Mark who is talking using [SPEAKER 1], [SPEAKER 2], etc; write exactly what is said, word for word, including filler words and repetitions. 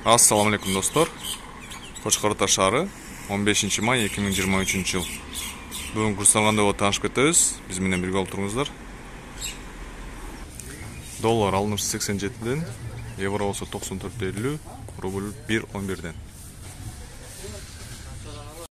[SPEAKER 1] Ассаламу алейкум достор. Кочкор Ата шаары он бешинчи май эки миң жыйырма үчүнчү жыл. Бүгүн курстан кандай болуп таанышып кетебиз. Биз менен бирге олтуруңуздар. Доллар алыныш сексен жетиден, евро болсо токсон төрт элүү, рубль бир он бирден.